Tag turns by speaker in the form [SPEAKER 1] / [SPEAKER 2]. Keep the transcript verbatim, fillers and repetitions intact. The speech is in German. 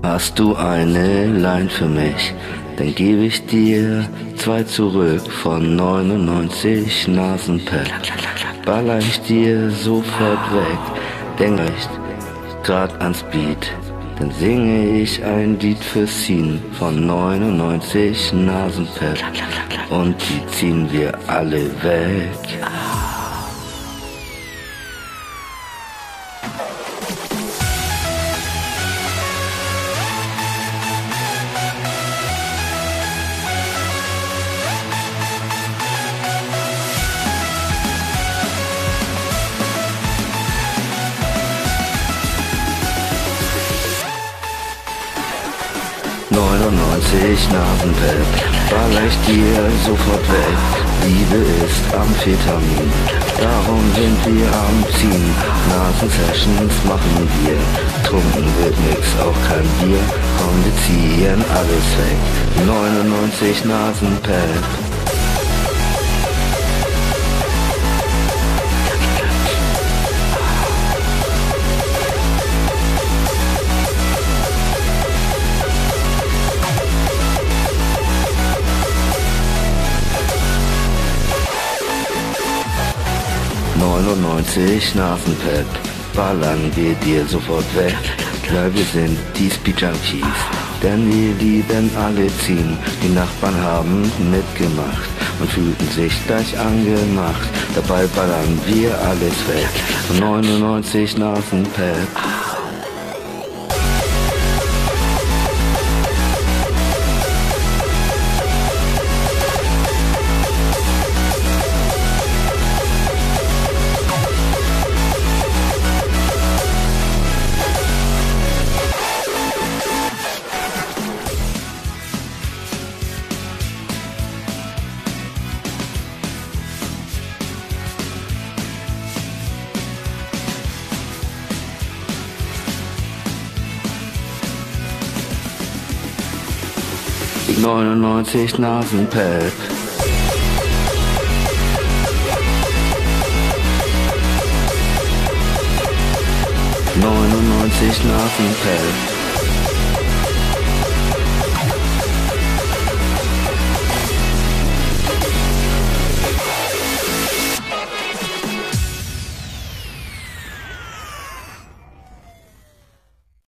[SPEAKER 1] Hast du eine Line für mich, dann gebe ich dir zwei zurück von neunundneunzig Nasenpad. Baller ich dir sofort weg, denk echt grad ans Beat. Dann singe ich ein Lied für Scene von neunundneunzig Nasenpad und die ziehen wir alle weg. neunundneunzig Nasenpad, baller ich dir sofort weg. Liebe ist Amphetamin, darum sind wir am Ziehen. Nasensessions machen wir, trunken wird nix, auch kein Bier. Komm, wir ziehen alles weg. neunundneunzig Nasenpad. neunundneunzig Nasenpad, ballern wir dir sofort weg. Ja, wir sind die Speed Junkies, denn wir lieben alle ziehen. Die Nachbarn haben mitgemacht und fühlten sich gleich angemacht. Dabei ballern wir alles weg. neunundneunzig Nasenpad. neunundneunzig Nasenpad. neunundneunzig Nasenpad.